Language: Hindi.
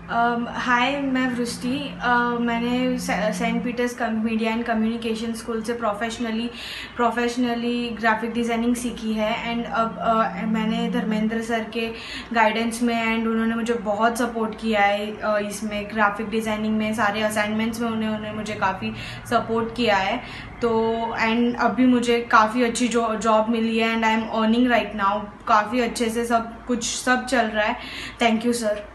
हाय, मैं वृष्टि। मैंने Saint Peter's media and communication school से प्रोफेशनली ग्राफिक डिज़ाइनिंग सीखी है। एंड अब मैंने धर्मेंद्र सर के गाइडेंस में, एंड उन्होंने मुझे बहुत सपोर्ट किया है इसमें ग्राफिक डिज़ाइनिंग में। सारे असाइनमेंट्स में उन्होंने मुझे काफ़ी सपोर्ट किया है। तो एंड अभी मुझे काफ़ी अच्छी जॉब मिली है and I am earning right now. काफ़ी अच्छे से सब चल रहा है। Thank you sir.